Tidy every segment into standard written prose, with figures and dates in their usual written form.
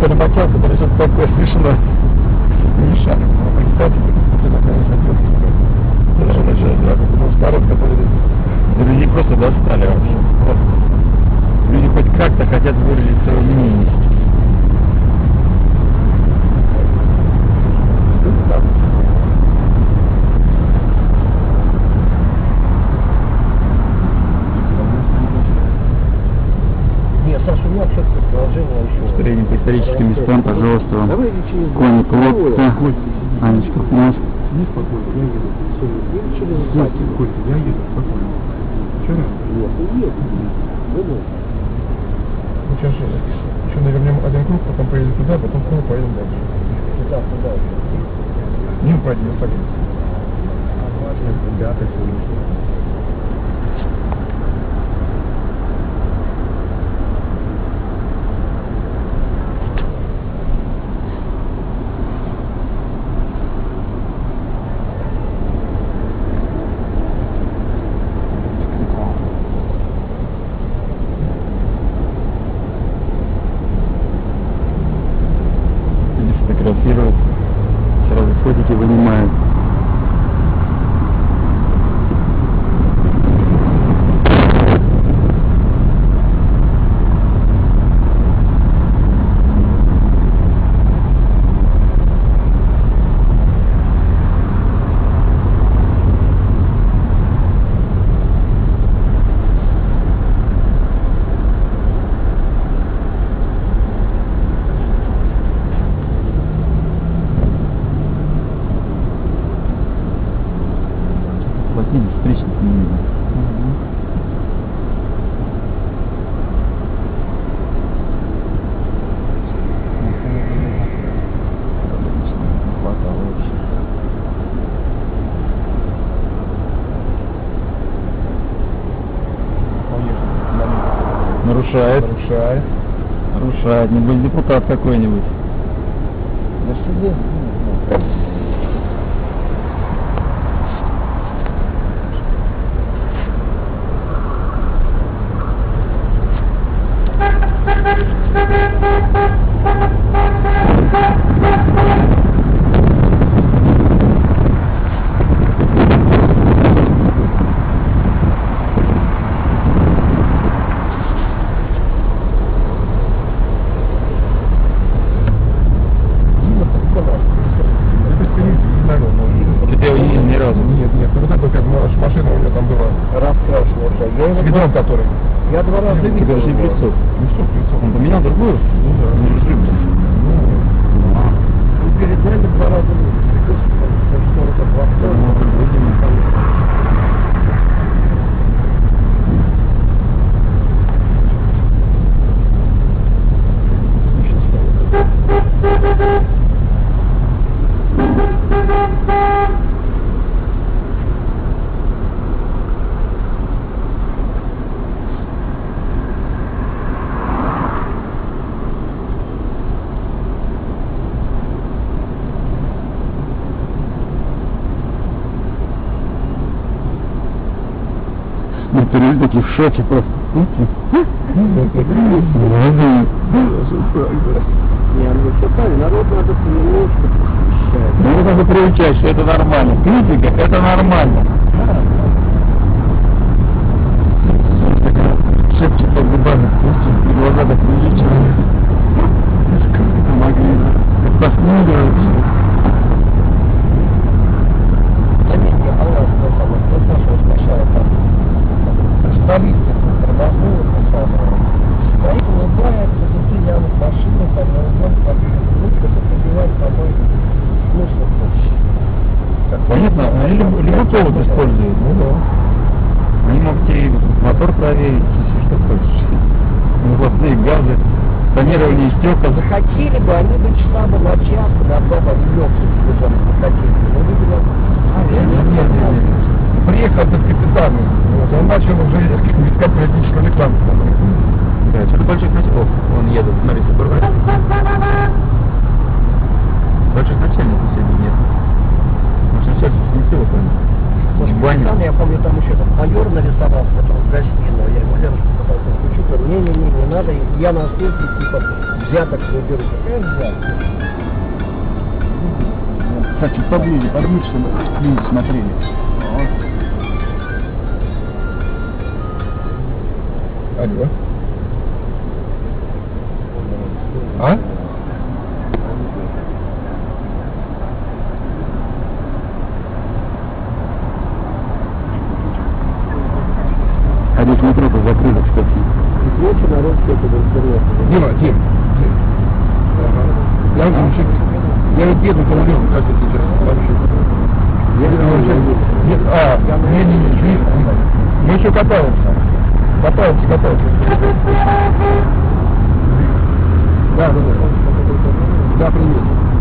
что намочался, то что-то такое смешно. Не шарик, но представьте, это такая хотелка. Даже начать, да, потому что народ, который... Люди не просто достали вообще. Вот. Люди хоть как-то хотят выразить свое мнение. Нет, Саша, у меня вообще предложение еще. Средним по историческим местам, пожалуйста, вам. Коник, лодка, Анечка, мост. Не спокойно, я еду. Я еду спокойно. Вчера? Нет, не еду. Ну, сейчас еще навернем один круг, потом поедем туда, потом снова поедем дальше. Туда. Не упадем, пойдем. Ребята, Фотографируют, сразу фотики вынимают. Видишь, встречник не видно. Нарушает. Нарушает. Не будет депутат какой-нибудь. На суде? Ни разу. Нет, вот это как машина у меня там была. Раскрашенная. С видом который. Я 2 раза видел. Тебя же не прицеп. Лицо. Он поменял другую? Ну да. Ну, перед нами 2 раза видел. Что это Люди такие в шоке просто. Не, ну все правильно, народ надо немножко посвящать. Ну, надо приучать, что это нормально. Критика, это нормально. Шепчет по губам, и глаза так увеличивают. Помогли. Как посмеиваются. Заметьте, Allah сказал, вот нашего сначала там столица тормознула, стоит, улыбается, такие явно машины, там на углом, там это пробивает, по-моему, смысл больше. Понятно, они любой повод используют. Ну да. Они могут и мотор проверить, если что хочешь. Выхлопные газы, тонирование стекол. Захотели бы, они бы часа бы на час, на 2 бы легких бежали, захотели. Но видимо, Нет. Приехал этот капитан, вот, он начал уже искать политическую рекламу. Да, что-то больших началов. Он едет, смотрите, бывает. Больших начальников сегодня нет. Может, начальник не сила, я помню, там еще майор нарисовался, там в гостиной, я ему Леночку пытался включить, не надо, я на стрелке, типа, взяток выберу. Какая взятка? Кстати, поближе, чтобы люди смотрели. Алло. А? А здесь метро закрыли, кстати. Ночью народ все-таки интернет. Дима, Дим. Я вот еду по улице, как это сейчас вообще. Не. Мы еще катаемся. Катаемся. Да. Да, привет.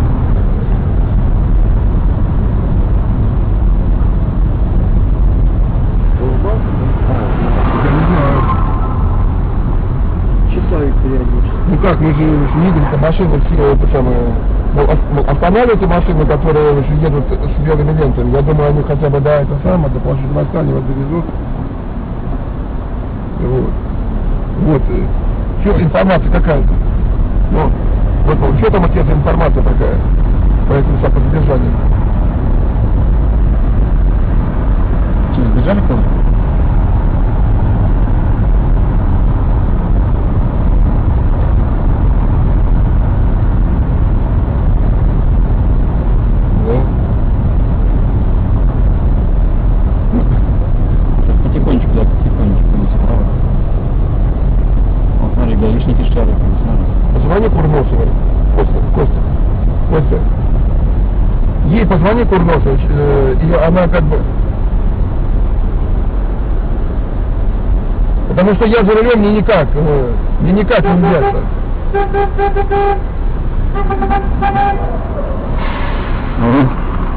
Я не знаю. Читаю периодически. Ну как, мы же не видели, что машины все это самое... Останавливайте машины, которые едут с белыми лентами. Я думаю, они хотя бы до этого самого, до площади Восстания вас довезут. Вот. Что, информация какая-то? Ну, вот, что там у тебя за информация такая? По этому по задержанию? Что, сбежали кого-то? Потихонечку, да, потихонечку, справа. Вот, смотри, гаишники шарят, не знаю. Позвони Курносовой. Костя. Ей позвони Курносовой, и она как бы... Потому что я за рулем мне никак не взяться. Ага.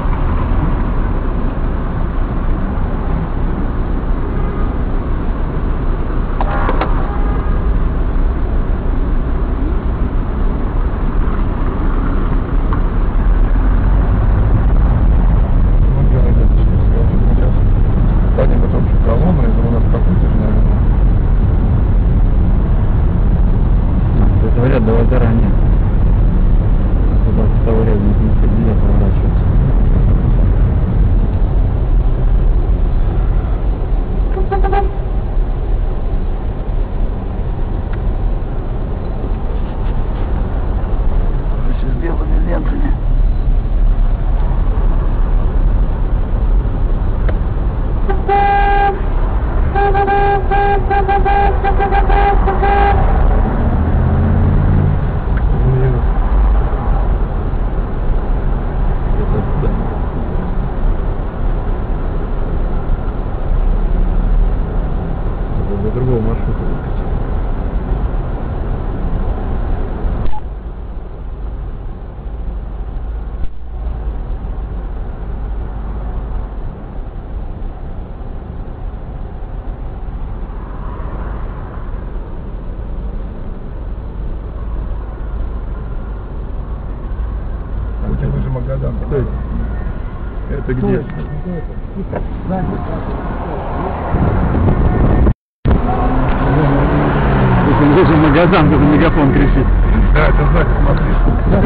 Говорят, давай заранее. Туда в того ряда не ходили, поворачиваться. С белыми лентами. Для другого маршрута выскочил. А у тебя уже Магадан. Это где? Если он должен Магадан, то мегафон кричит. Да, это знак, смотри.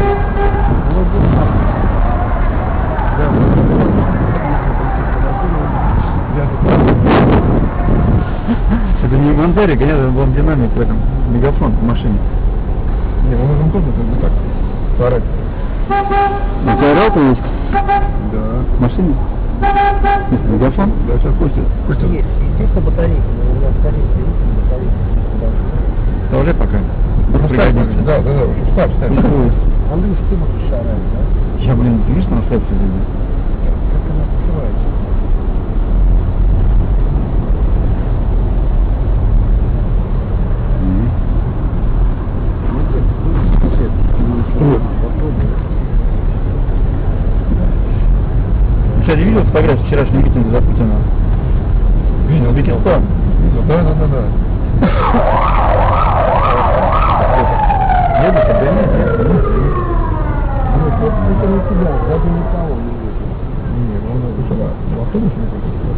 Это не в Антаре, конечно, был динамик в этом, мегафон в машине. Не, мы можем тоже так старать. У тебя раута есть? Да. В машине? Мегафон? Да, сейчас Костя. Есть, естественно, батарейки, но у нас батарейки, Оставляй пока. Ну, Пригодится. да, уже ставь. Андрюш, ты будешь шарать, да? Я, блин, видишь, на сайте видел? Как она открывается? Кстати, видел фотографию вчерашнего митинга за Путина? Видел. Видел? Да. Едешь, обгоняешь? Это не тебя, даже никого не видно. Не, ну надо сюда. В автобусе не будет.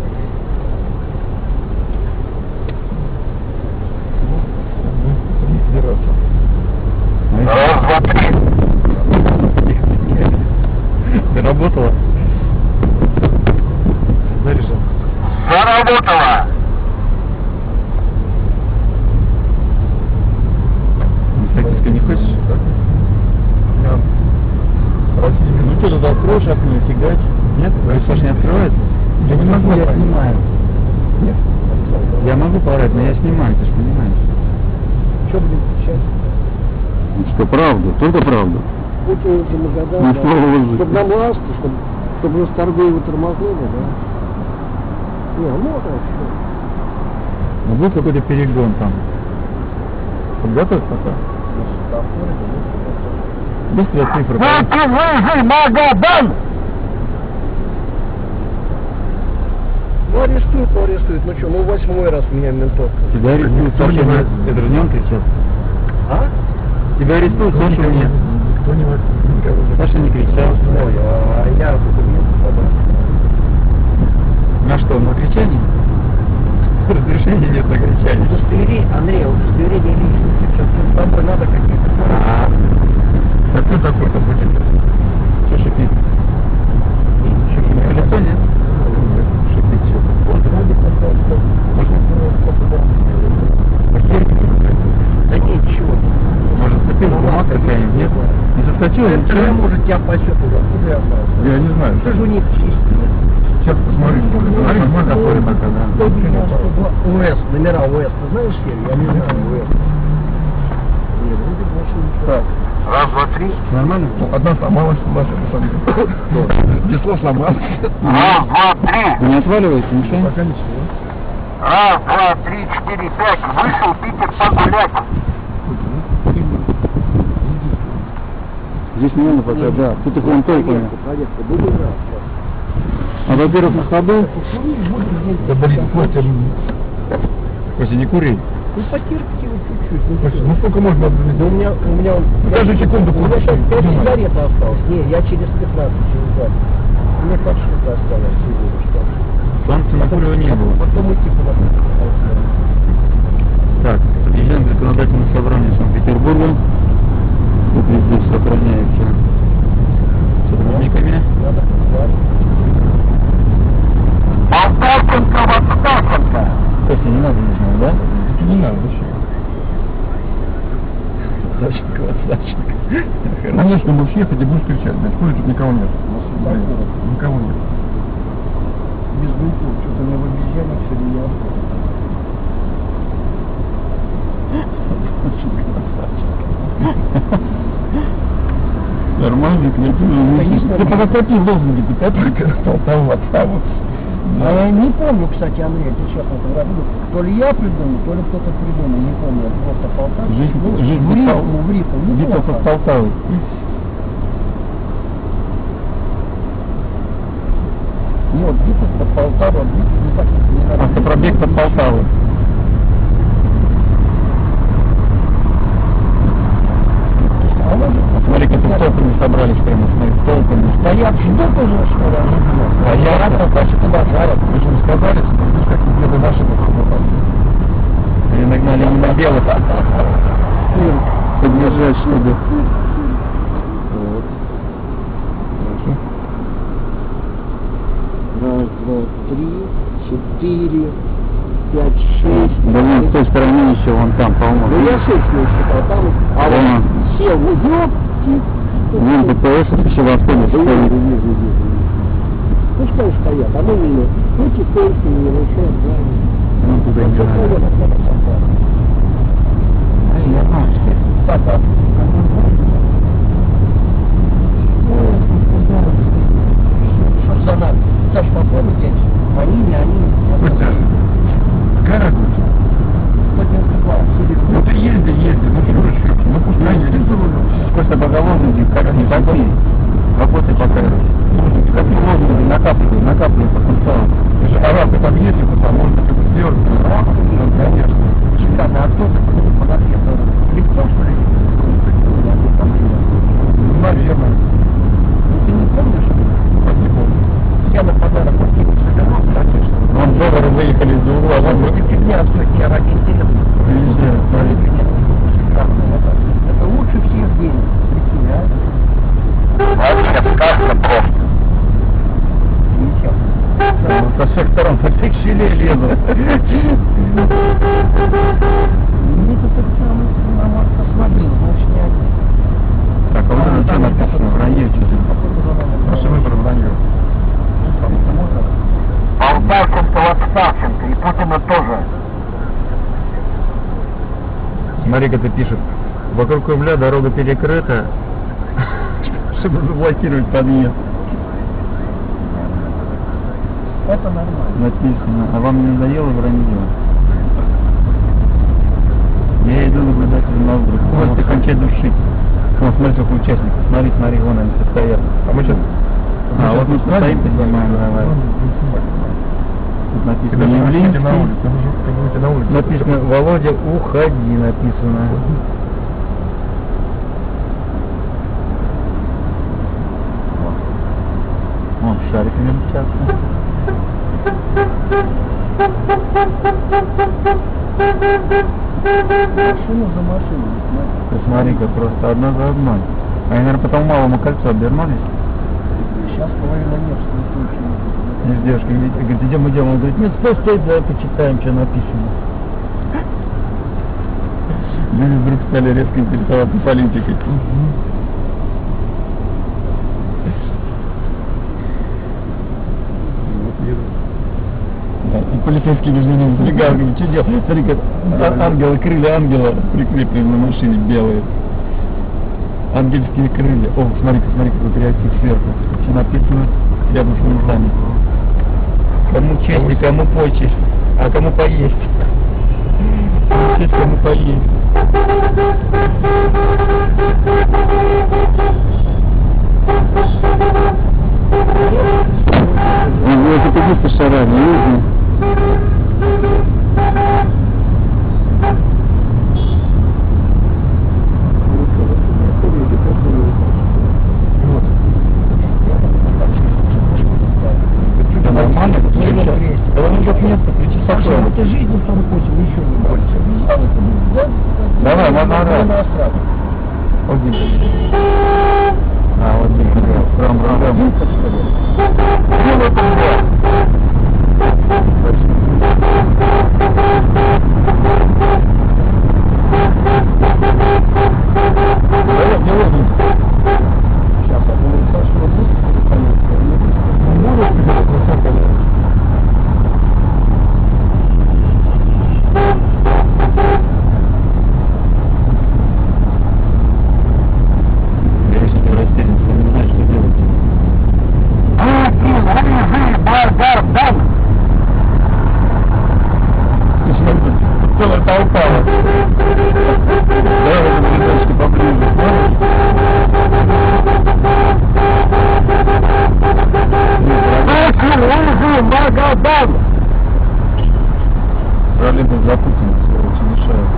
кричать. Что правда, только правда. Путин этим Ну, угадал, что вы- чтобы нам ласты, чтобы нас торговые тормознули, да. Не, ну вообще. Ну, был какой-то перегон там. Подготовь пока. Быстрая цифра. Магадан! Ну арестуют. Ну что, ну 8-й раз меня ментовка. Тебя арестуют, Саша, нет? Это же не он кричал. А? Тебя арестуют, Саша, нет? Кто не может? Саша не кричал. Ой, а я документы подал. На что, на кричание? Разрешения нет на кричание. Удостоверение, Андрей, удостоверение личности. Сейчас с тобой надо какие-то... А кто такой-то будет? Что шипит? Колесо нет? Шипит все. Да ничего. Может, зацепил бумага какая-нибудь, нет? Не заскочил, Это ничего? может тебя пасет уже, откуда я знаю? Я не знаю. Ты же у них чистый. Сейчас посмотри. Смотри, можно посмотрим пока, да. УС, номера УС, ты знаешь, я не знаю УС. Нет, вроде больше ничего. Так. Раз, два, три. Нормально? Ну, одна сломалась, Маша, посмотри. Число сломалось. Раз, два, три. Не отваливается ничего? Пока ничего. Раз, два, три, четыре, пять. Вышел Питер погулять. Здесь не надо пока, да. Тут их вон толками. Проверка, буду рад. А во-первых, на ходу. Да блин, Костя, не кури. Ну потерпите вы чуть-чуть. Костя, ну сколько можно? Да у меня... Даже секунду. У меня сейчас 5 сигарет осталось. Не, я через 15, через 20. У меня 5 штук осталось всего лишь. Санкций на Курева не было. Потом идти куда-то. Так, подъезжаем к законодательному собранию Санкт-Петербурга. Тут везде все охраняется сотрудниками. Надо позвать. Полтавченко! Костя, не надо, не знаю, да? Не надо, зачем? Саченко. Конечно, будешь ехать и будешь кричать, блядь, хули тут никого нет. Блин, никого нет. Без бунтов. Что-то мне в обезьянах сегодня не Нормально, креативно. Ты пока какие лозунги, ты только того отставу. А я не помню, кстати, Андрей, ты сейчас фотографируешь. То ли я придумал, то ли кто-то придумал, не помню. Это просто Полтава. Жизнь в рифму, где-то под Полтавой. Вот, где-то под Полтавой, где-то не так, не надо. Автопробег под Полтавой. Смотри, как тут толпами собрались прямо, смотри, толпами. Стоят, ждут уже, что ли, они ждут. Стоят, значит, туда жарят. Вы же не сказали, видишь, как где-то наши Они нагнали не на белых. Поддержать, чтобы... Вот. Раз, два, три, 4, 5, 6. Да вон с той стороны еще, вон там, по-моему. Ну я 6 не считал, там, а Вон. вот сел, ну ёпти. Вон ДПС еще в автобусе Да стоит. вижу. Пускай стоят, а мы не, ну тихонько не нарушаем, правильно. Ну туда не надо. А я знаю, что Что за надо? Саш, попробуй здесь. Они, не они. Костя, какая разница? Ну ты езди, ну что же, ну пускай едет. Костя поголовники, как они такие. Работай пока. Как лозунги накапливай потенциал. Ты же арабы там ездят, там можно что-то сделать. Ну, конечно. Шикарно, а кто ты подъехал? Легко, что ли? Наверное. Ну ты не помнишь? Не помню. Я на подарок какие-то собирал, конечно. Вон доллары выехали из-за угла, Вот вон эти фигня стоит, я ради интереса. везде. Шикарно, это лучше всех денег. Прикинь, а? вообще сказка просто. Ничего. Со всех сторон, со всех щелей лезут. Мне тут это самое, Смотри, как это пишет. Вокруг Кремля дорога перекрыта, чтобы заблокировать подъезд. Это нормально. Написано. А вам не надоело вранье? Я иду наблюдать на вдруг. Можете кончать душить. Вот, смотри, сколько участников. Смотри, смотри, вон они все стоят. А мы сейчас... А, вот мы стоим, поднимаем, давай. Тут написано Когда вы выйдете на Явлинский. улицу, когда вы выйдете на улицу. Написано Володя, уходи, написано. Вон шариками мчатся. Машину за машиной. Посмотри-ка, просто одна за одной. Они, наверное, по тому малому кольцу обернулись. Сейчас половина Невского случая. И девушка говорит, идем, идем. Он говорит, нет, стой, давай почитаем, что написано. Люди вдруг стали резко интересоваться политикой. Да, и полицейские между ними сбегали, говорят, что делать? Смотри, как ангелы, крылья ангела прикреплены на машине белые. Ангельские крылья. О, смотри-ка, какой креатив сверху. Все написано рядом с глазами. Кому честь и кому почесть, а кому поесть. Кому честь, кому поесть. Велосипедисты шарами, видно? Это нормально? Да он идет место, причем Это жизнь в том пути, еще не больше. Взял это, да? Давай, можно орать. На асфальт. Вот здесь. А, вот здесь, прям. Сейчас я думаю, что будет. Я еще не растерян, не знаю, что делать. Целая толпа. Давай в этом передачке поближе. Проблема запутанности, очень мешает.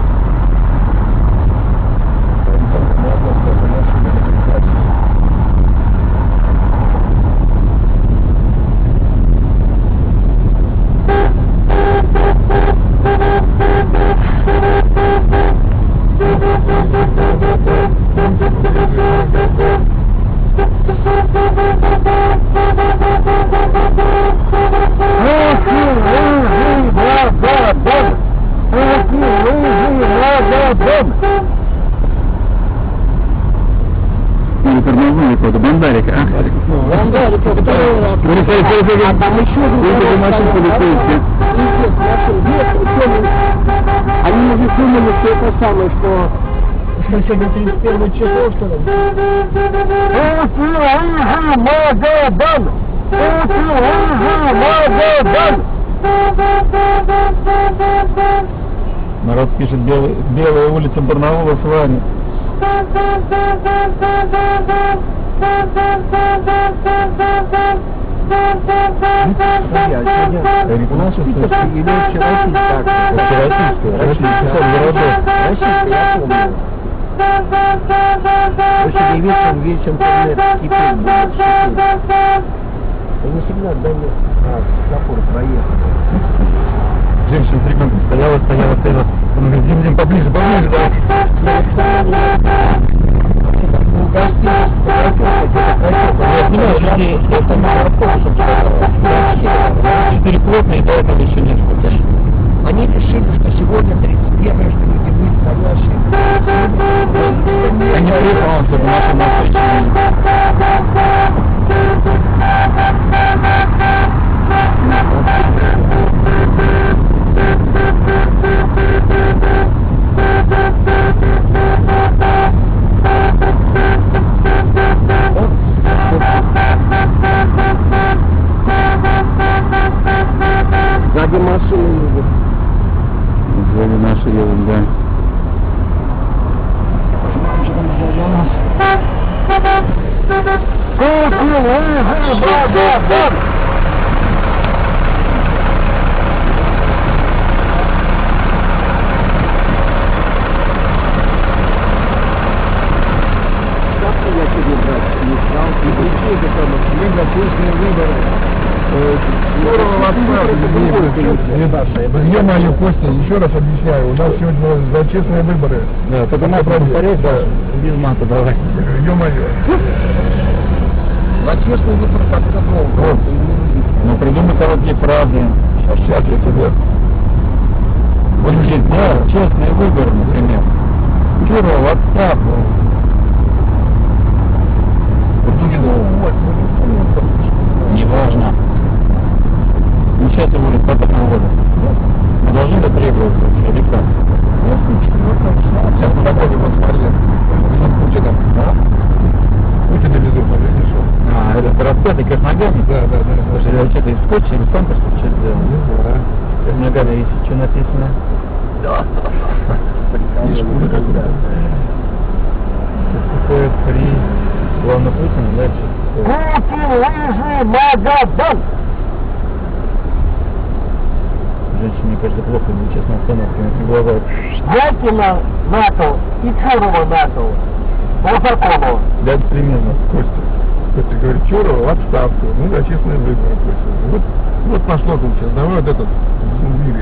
Не тормознули кого-то, бандарика, а? Бандарика, А там еще машин полицейские. Они уже думали, что это самое, что сегодня 31 число, что ли? Народ пишет, белая улица Барнаула с вами. У нас питерский или общероссийский? Общероссийская, Российский, я помню. Очень вечером весь интернет теперь будет. Я не всегда дали светофор проехать. Женщина с ребенком стояла. Он говорит, идем поближе, да. Это мало автобусов. 4 плотные, до этого еще несколько. Они решили, что сегодня 31-е, что люди будут стоящие. Они приехали, чтобы машина встречали. Магадан! Я тебе, брат, не стал. И какие-то там, либо честные выборы. Ё-моё, Костя, еще раз объясняю, у нас сегодня за честные выборы. Да, только надо повторять, да. Без мата давай. Ё-моё. За честный выбор как такого. Вот. Ну придумай короткие фразы. Сейчас я тебе. Будет, да, честные выборы, например. Кирилл, в отставку. Неважно. Ну сейчас его будет потом года. Мы должны дотребовать вообще, или как? Сейчас мы доходим вот смотри. Путина. Путин везут, видишь? А, это распятый как ногами? Да. Слушай, я что-то из скотча или стампа что-то сделал? Как ногами, если что написано? Какое при главном Путина, дальше. Путин, лыжи, Магадан! Женщине, мне кажется, плохо будет, честно, остановка, если глаза... Якина НАТО и Чурова НАТО. Ползакова. Да, примерно. Костя говорит, Чурова в отставку. Ну да, честные выборы, Костя. Вот пошло там сейчас. Давай вот этот двигай.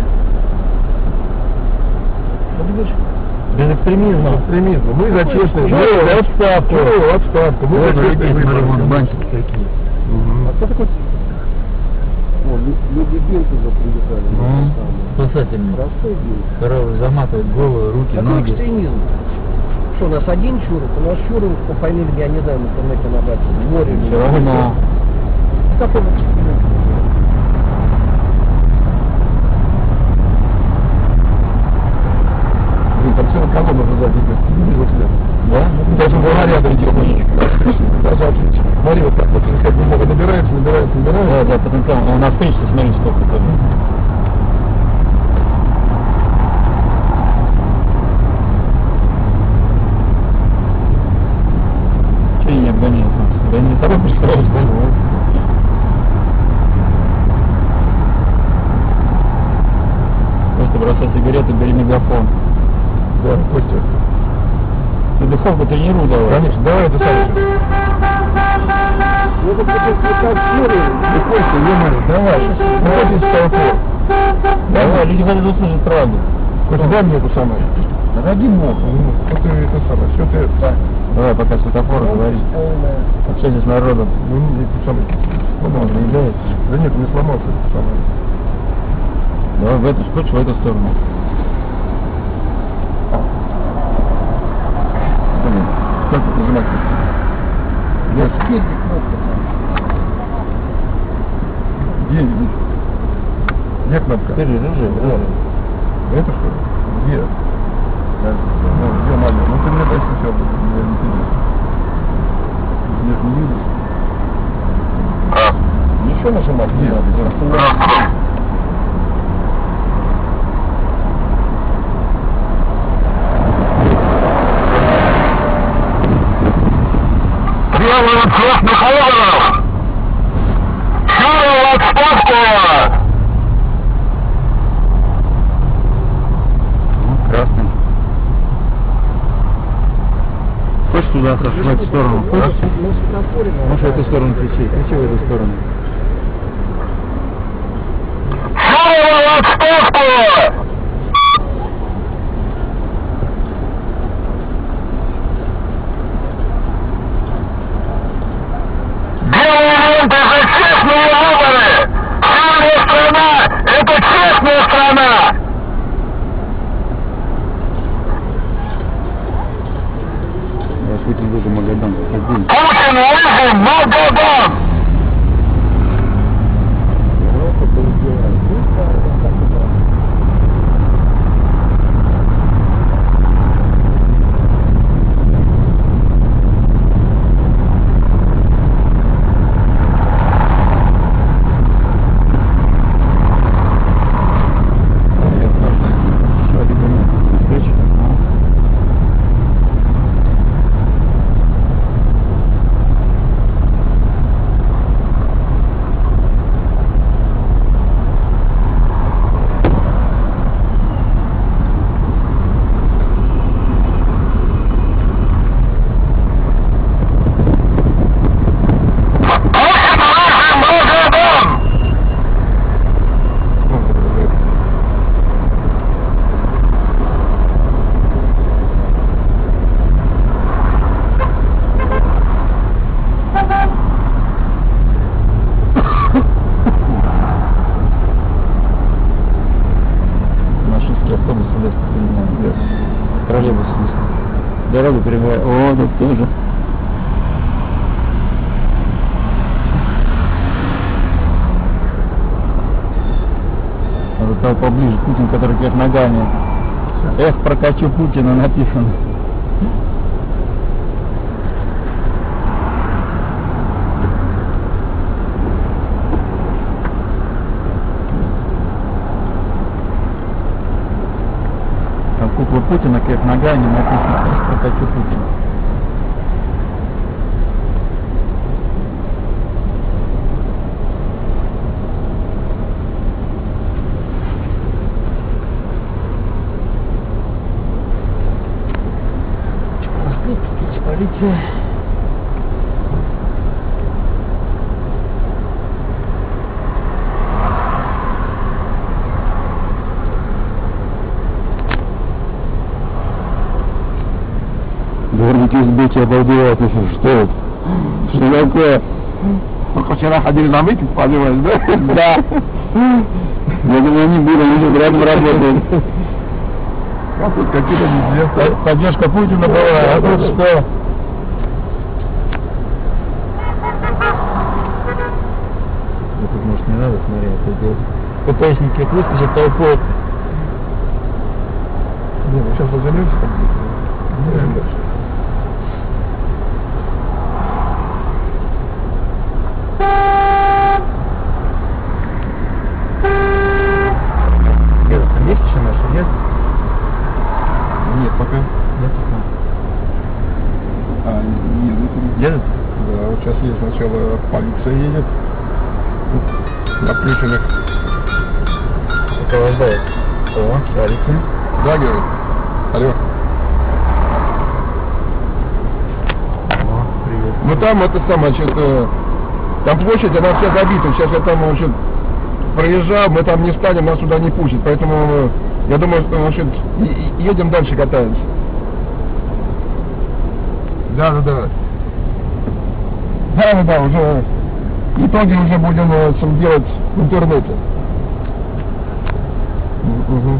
Без экстремизма. Экстремизм. Мы за честные Чурова в отставку. Чурова в отставку. Мы за честные выборы. Бантики такие. А кто такой? О, люди бинты запрягали. Ну, спасательный. Простой бинт. Который заматывает голову, руки, Какой ноги. экстремизм? Что, у нас один Чуров? У нас Чуров по фамилии, я не знаю, в интернете набрать. Море. Все равно. Какой экстремизм? Блин, там целая колонна туда идет. Не вижу след. Да? Даже рядом идет. Даже отлично. Смотри, вот так вот, как бумага набирается. Да, потенциал. У нас пенсия, смотри, сколько тоже. Че не обгоняет нас? Да не торопишь, пожалуйста. Просто бросай сигареты, бери мегафон. Да, Костя. Ты духовку тренируй давай. Конечно, давай это сам. Ну, это как Чуров. Ну, Костя, ё-моё, давай. Давайте с толпой. Давай, люди хотят услышать правду. Костя, дай мне эту самую. Ради бога. Что ты это самое, что ты... Давай, пока светофор говорит. А что здесь народу? Ну, это самое. Он заедает. Да нет, не сломался это самое. Давай в эту, хочешь в эту сторону. Блин, как это нажимать? Нет, Где кнопка там? где кнопка? Ты же, Это что? Где? Ну, где маленькая? Ну ты мне дай сначала, мне интересно. Нет, не вижу. Еще нажимать не надо. Белый красных органов! Чурова отставку! Красный. Хочешь туда, Саша, в эту сторону? Хочешь? На светофоре, наверное. Можешь в эту сторону кричи. Кричи в эту сторону. Чурова отставку! Белые ленты за честные выборы! Сильная страна – это честная страна! Я Путин выйду Магадан. Путин выжил Магадан! Европа был сделан. дорогу перебывает. О, тут тоже. Вот там поближе Путин, который вверх ногами. Эх, прокачу Путина написано. Там кукла Путина кверх ногами написано. Эх, прокачу Путина. Смотрите. Дворники сбития обалдевают, если что это? Что такое? Только вчера ходили на митинг, понимаешь, да? Да. Я думаю, не буду, они же рядом работают. А тут какие-то неизвестные. Поддержка Путина была, а тут что? Тут, может, не надо смотреть, ППСники выскочат толпой. Не, ну сейчас разойдемся там. Не, дальше. Есть еще наши, нет? Нет, пока. Нет пока. А, едут. Едут? Да, вот сейчас есть сначала полиция едет. Тут на Плющинах. Сопровождает. О, шарики. Да, говорит? Алло. О, привет. Ну там это самое, что-то... Там площадь, она вся забита. Сейчас я там, значит, проезжал, мы там не станем, нас сюда не пустят. Поэтому я думаю, что, значит, едем дальше катаемся. Да. Да, уже итоги уже будем делать в интернете. Угу.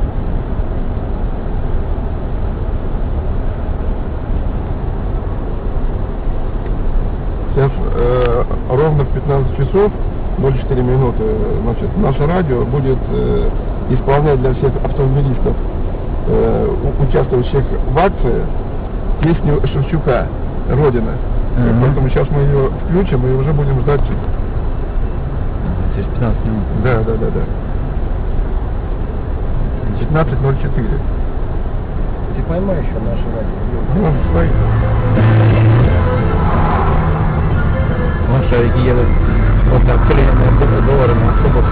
Сейчас ровно в 15 часов 04 минуты, значит, наше радио будет исполнять для всех автомобилистов, участвующих в акции, песню Шевчука «Родина». Поэтому сейчас мы ее включим и уже будем ждать. Через 15 минут. Да. 15:04. Ты поймаешь еще наше радио? Ну, свои. Вон шарики едут. Вот открыли доллары на автобус.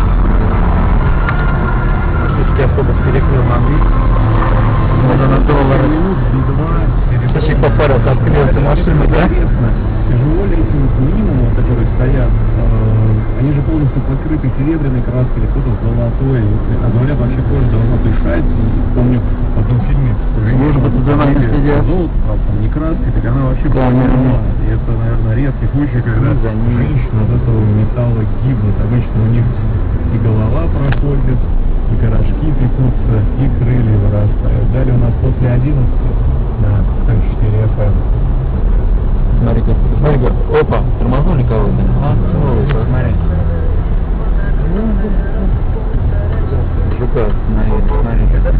Российский автобус перекрыл на английский. Можно на доллары. Если попарился, открылся машина, да? Тяжело рейтинг минимума, которые стоят, они же полностью покрыты серебряной краской или кто-то золотой. А говорят, вообще кожа должна дышать. Помню, в одном фильме Может быть, за нами сидят. золото, там не краской, так она вообще Да, была. И это, наверное, редкий случай, когда за ними. женщина от этого металла гибнет. Обычно у них и голова проходит, и горшки пекутся, и крылья вырастают. Далее у нас после 11 на 4 FM. Смотрите, опа, тормознули кого-то. А, смотри. Жука, смотри.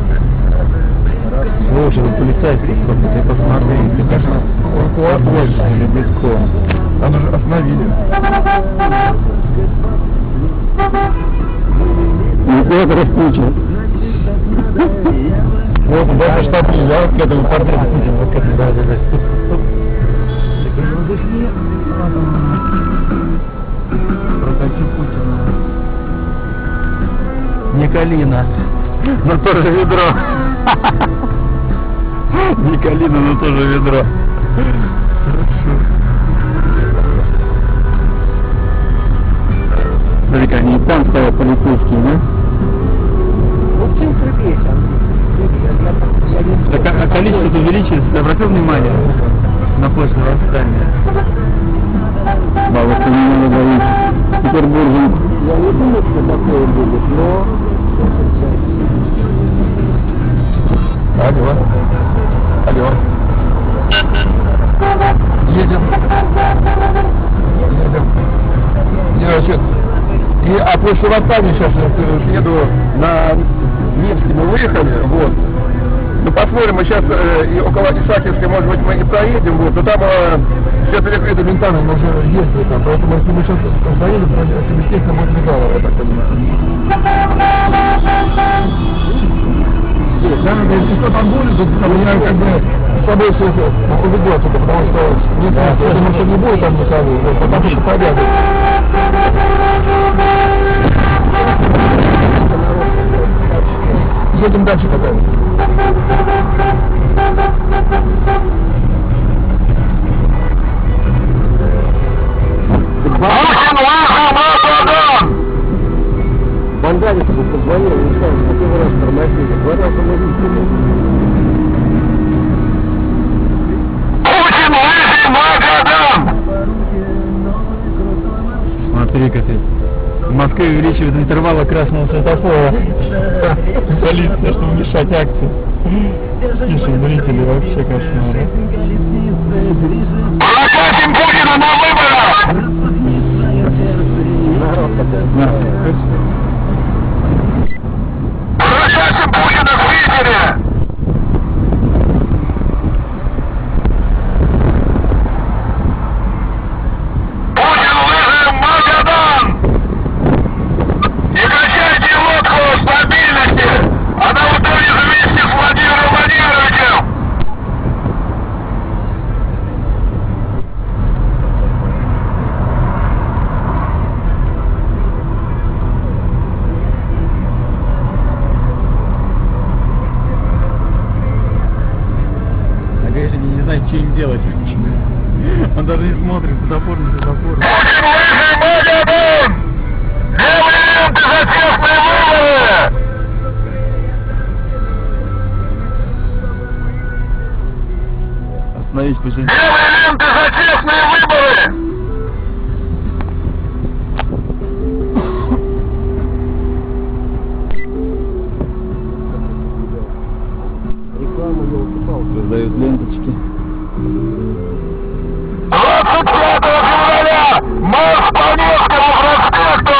Слушай, вы полицейский, ты посмотри, ты как больше или близко. Там уже остановили. Вот распучен. Вот, даже что приезжал к этому портрету Путина, вот к этому, да. Прокачу Путина. Не Калина, но тоже ведро. Не Калина, но тоже ведро. Смотри-ка, они и там стоят полицейские, да? Ну, в центре есть, Так, а количество увеличилось, ты обратил внимание на площадь восстания? Бабушка не надо говорить. Петербург. Я не думаю, что такое будет, но... Алло. Едем. Значит, а после восстания сейчас еду на Невский, мы выехали, вот. Ну, посмотрим, мы сейчас и около Исаакиевской, может быть, мы не проедем, вот, но там все перекрыты ментами, мы уже ездили там, поэтому если мы сейчас проедем, то, естественно, будет легало, я так понимаю. Да, если что там будет, то я как бы с собой все уведу отсюда, потому что нет, я думаю, что не будет там никого, вот, потому что порядок. Едем дальше пока. Бандарик позвонил, не знаю, сколько раз тормозили. 2 раза мы видели. Путин, выше Магадан! Смотри-ка ты. В Москве увеличивают интервалы красного светофора. Полиция, чтобы мешать акции. Тише, зрители, вообще кошмар. Прокатим Путина на выборах! Народ такой. Прокатим Путина в Питере! Путин, выше Магадан! Не качайте лодку стабильности! Она утонет вместе с Владимиром Владимировичем! А конечно, не знает, что им делать. Он даже не смотрит, светофор, не светофор. Путин, выше Магадан! Белые ленты за честные выборы! Остановись, пусть. Белые ленты за честные выборы! Реклама не укупалась. Раздают ленточки. 25 февраля! Марш по Невскому проспекту!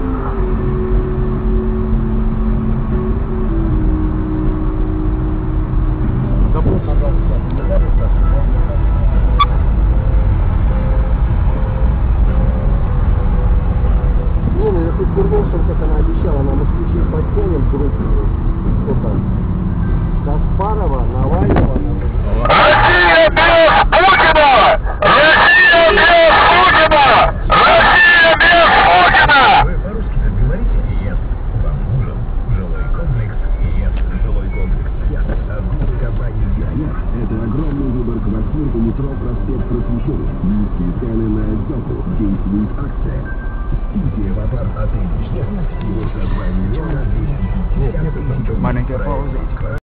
Забыл, пожалуйста, не, ну я тут вернулся, как она обещала, нам москвичей подтянем группу. Кто там? Каспарова, Навального. Россия без Путина! Россия без Путина! Россия без Путина! Вы по-русски так говорите? ЕС. Вам нужен жилой комплекс ЕС. Жилой комплекс ЕС. От группы компании «Геояр» это огромный выбор квартир у метро проспект Просвещения. Низкие цены на сдачу. Действует акция. Идите в апарт-отель «Снег». Всего за 2 миллиона 250 тысяч. Маленькая пауза.